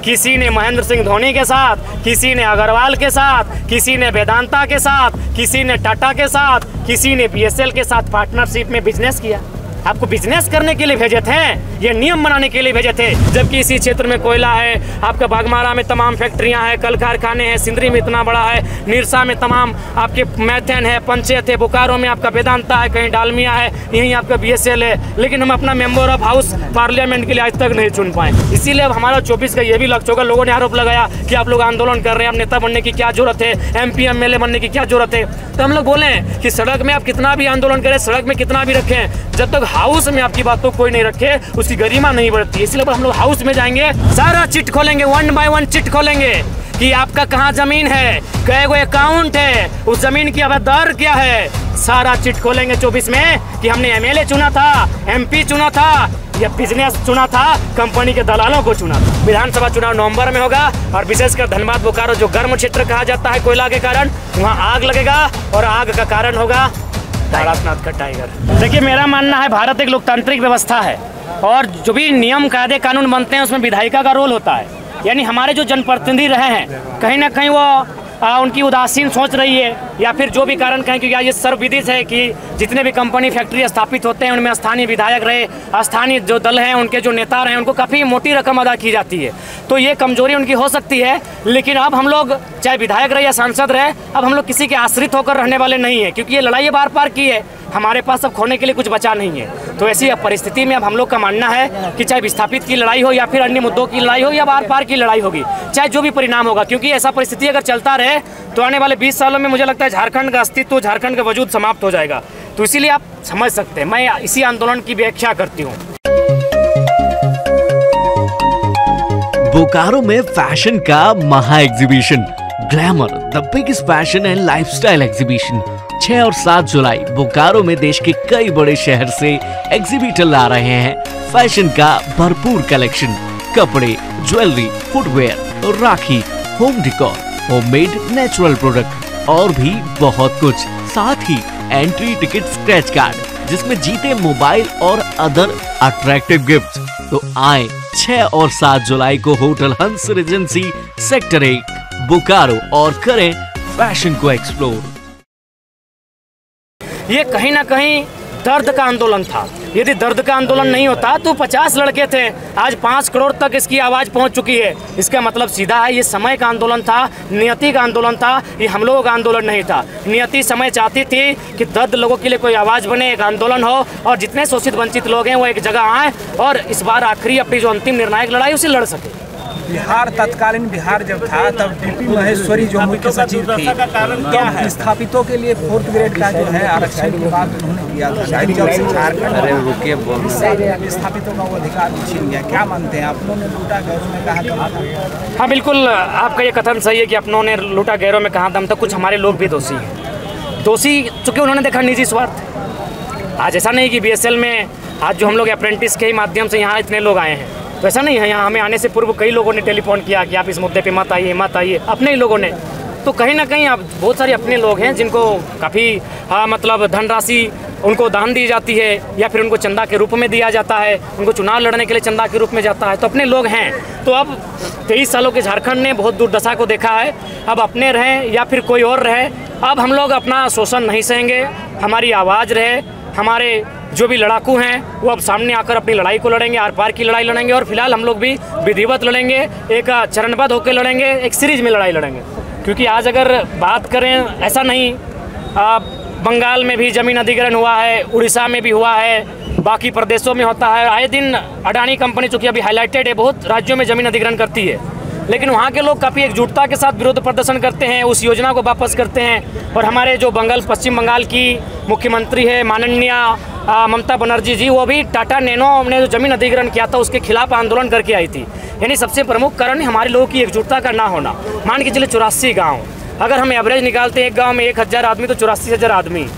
किसी ने महेंद्र सिंह धोनी के साथ, किसी ने अग्रवाल के साथ, किसी ने वेदांता के साथ, किसी ने टाटा के साथ, किसी ने बीएसएल के साथ पार्टनरशिप में बिजनेस किया। आपको बिजनेस करने के लिए भेजे थे, ये नियम बनाने के लिए भेजे थे। जबकि इसी क्षेत्र में कोयला है, आपका बागमारा में तमाम फैक्ट्रियां हैं, कल कारखाने हैं, सिंदरी में इतना बड़ा है, निरसा में तमाम आपके मैथेन है, पंचायत है, बोकारो में आपका वेदांता है, कहीं डालमिया है, यहीं आपका बीएसएल है। लेकिन हम अपना मेंबर ऑफ हाउस पार्लियामेंट के लिए आज तक नहीं चुन पाए। इसीलिए अब हमारा 24 का ये भी लक्ष्य होगा। लोगों ने आरोप लगाया कि आप लोग आंदोलन कर रहे हैं, अब नेता बनने की क्या जरूरत है, MP MLA बनने की क्या जरूरत है। तो हम लोग बोले कि सड़क में आप कितना भी आंदोलन करें, सड़क में कितना भी रखें, जब तक हाउस में आपकी बातों कोई नहीं रखे उसकी गरिमा नहीं बढ़ती। इसलिए हम लोग हाउस में जाएंगे, सारा चिट खोलेंगे, 1 बाय 1 चिट खोलेंगे कि आपका कहाँ जमीन है, कै गो अकाउंट है, उस जमीन की दर क्या है, सारा चिट खोलेंगे 24 में कि हमने MLA चुना था, MP चुना था या बिजनेस चुना था, कंपनी के दलालों को चुना था। विधानसभा चुनाव नवंबर में होगा और विशेषकर धनबाद बोकारो जो गर्म क्षेत्र कहा जाता है कोयला के कारण, वहाँ आग लगेगा और आग का कारण होगा तारकनाथ का टाइगर। देखिए, मेरा मानना है भारत एक लोकतांत्रिक व्यवस्था है और जो भी नियम कायदे कानून बनते हैं उसमें विधायिका का रोल होता है। यानी हमारे जो जनप्रतिनिधि रहे हैं, कहीं ना कहीं वो उनकी उदासीन सोच रही है या फिर जो भी कारण कहें, क्योंकि ये सर्वविदित है कि जितने भी कंपनी फैक्ट्री स्थापित होते हैं उनमें स्थानीय विधायक रहे, स्थानीय जो दल हैं उनके जो नेता रहे, उनको काफ़ी मोटी रकम अदा की जाती है। तो ये कमजोरी उनकी हो सकती है। लेकिन अब हम लोग चाहे विधायक रहे या सांसद रहे, अब हम लोग किसी के आश्रित होकर रहने वाले नहीं है, क्योंकि ये लड़ाई बार पार की है, हमारे पास अब खोने के लिए कुछ बचा नहीं है। तो ऐसी परिस्थिति में अब हम लोग का मानना है कि चाहे विस्थापित की लड़ाई हो या फिर अन्य मुद्दों की लड़ाई हो या बार पार की लड़ाई होगी, चाहे जो भी परिणाम होगा, क्योंकि ऐसा परिस्थिति अगर चलता रहे तो आने वाले 20 सालों में मुझे लगता है झारखंड का अस्तित्व, झारखंड का वजूद समाप्त हो जाएगा। तो इसीलिए आप समझ सकते हैं, मैं इसी आंदोलन की व्याख्या करती हूँ। बोकारो में फैशन का महा exhibition glamour, the biggest fashion and lifestyle exhibition 6 और 7 जुलाई बोकारो में देश के कई बड़े शहर से एग्जीबिटर ला रहे हैं फैशन का भरपूर कलेक्शन, कपड़े, jewellery, footwear, rakhi, home decor, homemade natural product और भी बहुत कुछ। साथ ही एंट्री टिकट स्क्रैच कार्ड जिसमें जीते मोबाइल और अदर अट्रैक्टिव गिफ्ट। तो आए 6 और 7 जुलाई को होटल हंस रेजेंसी सेक्टर 1 बोकारो और करें फैशन को एक्सप्लोर। ये कहीं ना कहीं दर्द का आंदोलन था। यदि दर्द का आंदोलन नहीं होता तो 50 लड़के थे, आज 5 करोड़ तक इसकी आवाज़ पहुंच चुकी है। इसका मतलब सीधा है, ये समय का आंदोलन था, नियति का आंदोलन था, ये हम लोगों का आंदोलन नहीं था। नियति समय चाहती थी कि दर्द लोगों के लिए कोई आवाज़ बने, एक आंदोलन हो और जितने शोषित वंचित लोग हैं वो एक जगह आए और इस बार आखिरी अपनी जो अंतिम निर्णायक लड़ाई उसे लड़ सके। बिहार तत्कालीन बिहार जब था तब DP महेश्वरी जो मुख्य सचिव थी, क्या है विस्थापितों के लिए 4th ग्रेड का जो है आरक्षण की बात उन्होंने किया था, जब से झारखंड विस्थापितों का वो अधिकार छीन गया। क्या मानते हैं, अपनों ने लूटा गैरों में कहा दम था? हाँ बिल्कुल, आपका ये कथन सही है कि अपनों ने लूटा गैरों में कहा दम था। कुछ हमारे लोग भी दोषी हैं, दोषी चूँकि उन्होंने देखा निजी स्वार्थ। आज ऐसा नहीं कि BSL में आज जो हम लोग अप्रेंटिस के ही माध्यम से यहाँ इतने लोग आए हैं, तो ऐसा नहीं है। यहाँ हमें आने से पूर्व कई लोगों ने टेलीफोन किया कि आप इस मुद्दे पे मत आइए, अपने ही लोगों ने। तो कहीं ना कहीं आप बहुत सारे अपने लोग हैं जिनको काफ़ी मतलब धनराशि उनको दान दी जाती है या फिर उनको चंदा के रूप में दिया जाता है, उनको चुनाव लड़ने के लिए चंदा के रूप में जाता है, तो अपने लोग हैं। तो अब 23 सालों के झारखंड ने बहुत दुर्दशा को देखा है। अब अपने रहें या फिर कोई और रहे, अब हम लोग अपना शोषण नहीं सहेंगे, हमारी आवाज़ रहे, हमारे जो भी लड़ाकू हैं वो अब सामने आकर अपनी लड़ाई को लड़ेंगे, आर पार की लड़ाई लड़ेंगे। और फिलहाल हम लोग भी विधिवत लड़ेंगे, एक चरणबद्ध होकर लड़ेंगे, एक सीरीज में लड़ाई लड़ेंगे। क्योंकि आज अगर बात करें, ऐसा नहीं, बंगाल में भी ज़मीन अधिग्रहण हुआ है, उड़ीसा में भी हुआ है, बाकी प्रदेशों में होता है। आए दिन अडानी कंपनी चूँकि अभी हाईलाइटेड है, बहुत राज्यों में ज़मीन अधिग्रहण करती है, लेकिन वहाँ के लोग काफ़ी एकजुटता के साथ विरोध प्रदर्शन करते हैं, उस योजना को वापस करते हैं। और हमारे जो पश्चिम बंगाल की मुख्यमंत्री है माननीय ममता बनर्जी जी, वो भी टाटा नैनो ने जो ज़मीन अधिग्रहण किया था उसके खिलाफ आंदोलन करके आई थी। यानी सबसे प्रमुख कारण हमारे लोगों की एकजुटता का ना होना। मान के चलिए 84 गाँव, अगर हम एवरेज निकालते हैं एक गाँव में 1000 आदमी तो 84,000 आदमी।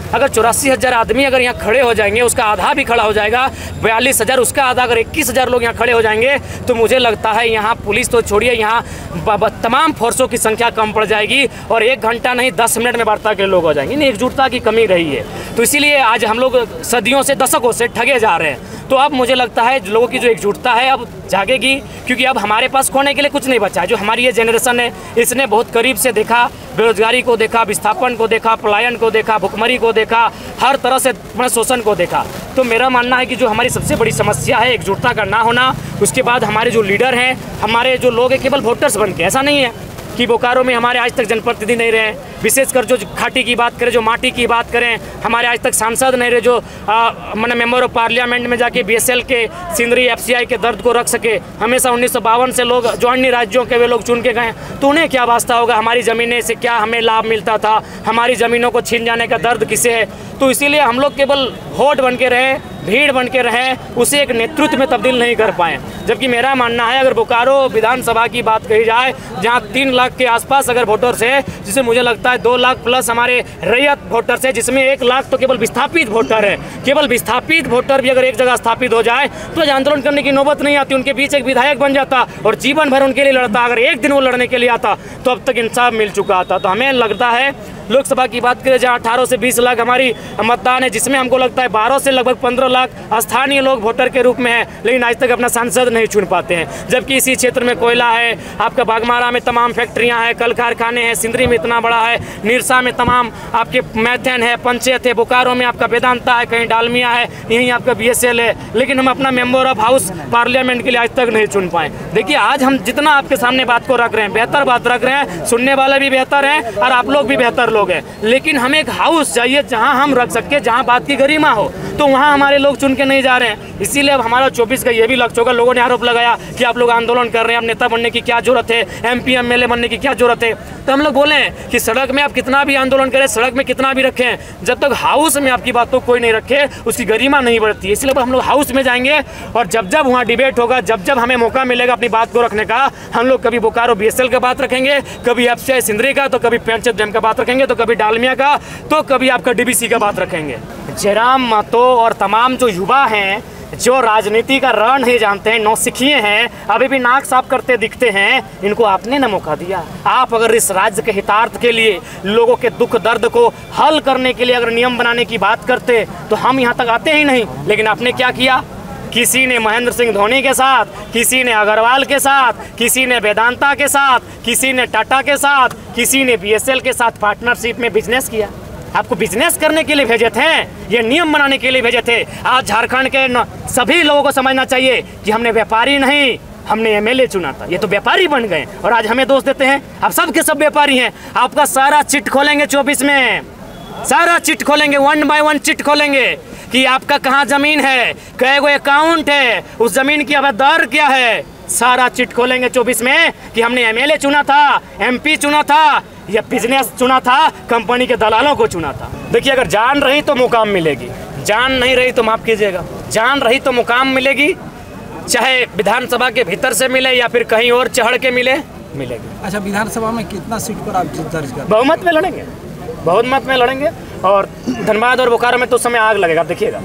अगर 84,000 आदमी अगर यहाँ खड़े हो जाएंगे, उसका आधा भी खड़ा हो जाएगा, 42,000 उसका आधा, अगर 21,000 लोग यहाँ खड़े हो जाएंगे तो मुझे लगता है यहाँ पुलिस तो छोड़िए, यहाँ तमाम फोर्सों की संख्या कम पड़ जाएगी और 1 घंटा नहीं 10 मिनट में वार्ता के लोग हो जाएंगे। नहीं, एकजुटता की कमी रही है, तो इसीलिए आज हम लोग सदियों से, दशकों से ठगे जा रहे हैं। तो अब मुझे लगता है लोगों की जो एकजुटता है अब जागेगी, क्योंकि अब हमारे पास खोने के लिए कुछ नहीं बचा है। जो हमारी ये जनरेशन है इसने बहुत करीब से देखा, बेरोजगारी को देखा, विस्थापन को देखा, पलायन को देखा, भुखमरी को देखा, हर तरह से शोषण को देखा। तो मेरा मानना है कि जो हमारी सबसे बड़ी समस्या है एकजुटता का ना होना, उसके बाद हमारे जो लीडर हैं, हमारे जो लोग हैं केवल वोटर्स बन के, ऐसा नहीं है कि बोकारो में हमारे आज तक जनप्रतिनिधि नहीं रहे, विशेषकर जो घाटी की बात करें, जो माटी की बात करें, हमारे आज तक सांसद नहीं रहे जो मैंने मेंबर ऑफ पार्लियामेंट में जाके बीएसएल के, सिंदरी, एफसीआई के दर्द को रख सके। हमेशा 1952 से लोग जो अन्य राज्यों के वे लोग चुन के गए, तो उन्हें क्या वास्ता होगा, हमारी ज़मीनें से क्या हमें लाभ मिलता था, हमारी ज़मीनों को छीन जाने का दर्द किसे है। तो इसीलिए हम लोग केवल वोट बन के रहें, भीड़ बन के रहें, उसे एक नेतृत्व में तब्दील नहीं कर पाएँ। जबकि मेरा मानना है अगर बोकारो विधानसभा की बात कही जाए, जहाँ 3 लाख के आसपास अगर वोटर्स है, जिसे मुझे लगता है 2 लाख प्लस हमारे रैयत वोटर्स है, जिसमें 1 लाख तो केवल विस्थापित वोटर है। केवल विस्थापित वोटर भी अगर एक जगह स्थापित हो जाए तो आज आंदोलन करने की नौबत नहीं आती। उनके बीच एक विधायक बन जाता और जीवन भर उनके लिए लड़ता। अगर एक दिन वो लड़ने के लिए आता तो अब तक इंसाफ मिल चुका था। तो हमें लगता है लोकसभा की बात करें जहाँ 18 से 20 लाख हमारी मतदान है, जिसमें हमको लगता है 12 से लगभग 15 लाख स्थानीय लोग वोटर के रूप में हैं, लेकिन आज तक अपना सांसद नहीं चुन पाते हैं। जबकि इसी क्षेत्र में कोयला है, आपका बागमारा में तमाम फैक्ट्रियां हैं, कल कारखाने हैं, सिंदरी में इतना बड़ा है, निरसा में तमाम आपके मैथेन है, पंचायत है, बोकारो में आपका वेदांता है, कहीं डालमिया है, यहीं आपका बीएसएल है, लेकिन हम अपना मेंबर ऑफ हाउस पार्लियामेंट के लिए आज तक नहीं चुन पाए। देखिए आज हम जितना आपके सामने बात को रख रहे हैं, बेहतर बात रख रहे हैं, सुनने वाले भी बेहतर हैं और आप लोग भी बेहतर लोग हैं, लेकिन हमें एक हाउस चाहिए जहां हम रख सके, जहां बात की गरिमा हो। तो वहां हमारे लोग चुन के नहीं जा रहे हैं। इसीलिए अब हमारा 24 का ये भी लक्ष्य होगा। लोगों ने आरोप लगाया कि आप लोग आंदोलन कर रहे हैं, अब नेता बनने की क्या जरूरत है, एमपी एमएलए बनने की क्या जरूरत है। तो हम लोग बोले कि सड़क में आप कितना भी आंदोलन करें, सड़क में कितना भी रखें, जब तक हाउस में आपकी बातों कोई नहीं रखे उसकी गरिमा नहीं बढ़ती है। इसलिए हम लोग हाउस में जाएंगे और जब जब वहाँ डिबेट होगा, जब जब हमें मौका मिलेगा अपनी बात को रखने का, हम लोग कभी बोकारो बीएसएल का बात रखेंगे, कभी एफसीआई सिंदरी का, तो कभी पंचायत डैम का बात रखेंगे, तो कभी डालमिया का, तो कभी आपका डीबीसी का बात रखेंगे। जयराम महतो और तमाम जो युवा हैं जो राजनीति का रण नहीं जानते हैं, नौसिखिए हैं, अभी भी नाक साफ करते दिखते हैं, इनको आपने न मौका दिया। आप अगर इस राज्य के हितार्थ के लिए, लोगों के दुख दर्द को हल करने के लिए अगर नियम बनाने की बात करते तो हम यहाँ तक आते ही नहीं। लेकिन आपने क्या किया, किसी ने महेंद्र सिंह धोनी के साथ, किसी ने अग्रवाल के साथ, किसी ने वेदांता के साथ, किसी ने टाटा के साथ, किसी ने बीएसएल के साथ पार्टनरशिप में बिजनेस किया। आपको बिजनेस करने के लिए भेजे थे, ये नियम बनाने के लिए भेजे थे। आज झारखंड के सभी लोगों को समझना चाहिए कि हमने व्यापारी नहीं, हमने एमएलए चुना था। ये तो व्यापारी बन गए और आज हमें दोष देते हैं। आप सब के सब व्यापारी हैं। आपका सारा चिट खोलेंगे 24 में, सारा चिट खोलेंगे, 1 बाय 1 चिट खोलेंगे कि आपका कहाँ जमीन है, कै गो अकाउंट है, उस जमीन की अब दर क्या है। सारा चिट खोलेंगे 24 में कि हमने एमएलए चुना था, एमपी चुना था, या बिजनेस चुना था, कंपनी के दलालों को चुना था। देखिए अगर जान रही तो मुकाम मिलेगी, जान नहीं रही तो माफ कीजिएगा, जान रही तो मुकाम मिलेगी, चाहे विधानसभा के भीतर से मिले या फिर कहीं और चढ़ के मिलेगी। अच्छा, विधानसभा में कितना सीट पर आप दर्ज कर? बहुमत में लड़ेंगे, बहुमत में लड़ेंगे। और धनबाद और बोकारो में तो समय आग लगेगा, आप देखिएगा,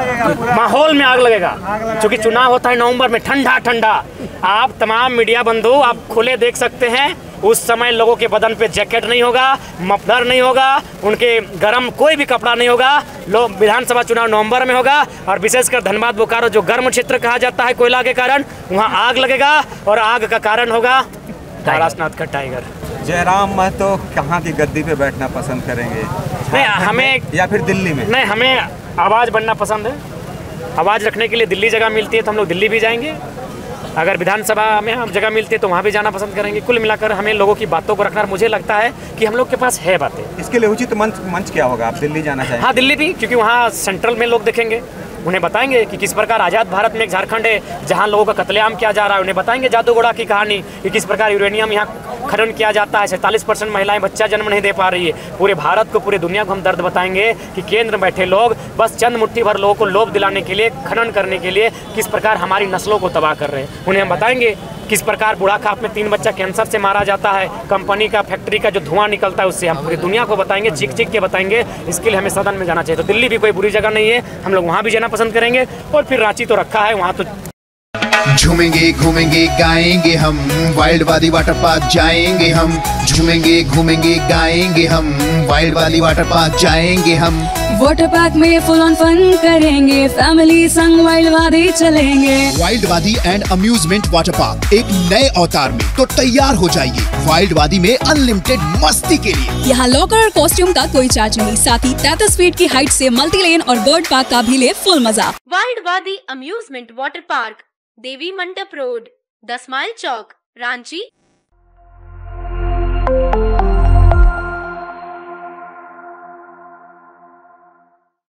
माहौल में आग लगेगा, क्योंकि चुनाव होता है नवंबर में, ठंडा ठंडा। आप तमाम मीडिया बंधु आप खुले देख सकते हैं, उस समय लोगों के बदन पे जैकेट नहीं होगा, मफलर नहीं होगा, उनके गर्म कोई भी कपड़ा नहीं होगा। लोग विधानसभा चुनाव नवंबर में होगा और विशेषकर धनबाद बोकारो जो गर्म क्षेत्र कहा जाता है कोयला के कारण, वहाँ आग लगेगा और आग का कारण होगा तारानाथ का टाइगर। जयराम महतो कहाँ की गद्दी पे बैठना पसंद करेंगे? नहीं, हमें या फिर दिल्ली में? नहीं, हमें आवाज़ बनना पसंद है। आवाज़ रखने के लिए दिल्ली जगह मिलती है तो हम लोग दिल्ली भी जाएंगे। अगर विधानसभा में हम जगह मिलती है तो वहाँ भी जाना पसंद करेंगे। कुल मिलाकर हमें लोगों की बातों को रखना, मुझे लगता है कि हम लोग के पास है बातें। इसके लिए उचित मंच क्या होगा? आप दिल्ली जाना चाहेंगे? हाँ, दिल्ली भी, क्योंकि वहाँ सेंट्रल में लोग देखेंगे, उन्हें बताएंगे कि किस प्रकार आज़ाद भारत में एक झारखंड है जहाँ लोगों का कत्लेआम किया जा रहा है। उन्हें बताएंगे जादूगोड़ा की कहानी कि किस प्रकार यूरेनियम यहाँ खनन किया जाता है, 47% महिलाएं बच्चा जन्म नहीं दे पा रही है। पूरे भारत को, पूरे दुनिया को हम दर्द बताएंगे कि केंद्र में बैठे लोग बस चंद मुट्ठी भर लोगों को लोभ दिलाने के लिए, खनन करने के लिए किस प्रकार हमारी नस्लों को तबाह कर रहे हैं। उन्हें हम बताएंगे किस प्रकार बुढ़ाखाप में 3 बच्चा कैंसर से मारा जाता है, कंपनी का, फैक्ट्री का जो धुआं निकलता है उससे। हम पूरी दुनिया को बताएंगे, चीख चीख के बताएंगे। इसके लिए हमें सदन में जाना चाहिए। तो दिल्ली भी कोई बुरी जगह नहीं है, हम लोग वहाँ भी जाना पसंद करेंगे। और फिर रांची तो रखा है, वहाँ तो झूमेंगे घूमेंगे गाएंगे हम, वाइल्ड वाली वाटर पार्क जाएंगे हम। झूमेंगे घूमेंगे गाएंगे हम, वाइल्ड वाली वाटर पार्क जाएंगे हम। वाटर पार्क में फुल ऑन फन करेंगे, फैमिली संग वाइल्ड वादी चलेंगे। वाइल्ड वादी एंड अम्यूजमेंट वाटर पार्क एक नए अवतार में तो तैयार हो जाइए वाइल्ड वादी में अनलिमिटेड मस्ती के लिए। यहाँ लॉकर और कॉस्ट्यूम का कोई चार्ज नहीं, साथ ही 33 फीट की हाइट से मल्टी लेन और बर्ड पार्क का भी ले फुल मजा। वाइल्ड वादी अम्यूजमेंट वाटर पार्क, देवी मंडप रोड, 10 माइल चौक, रांची।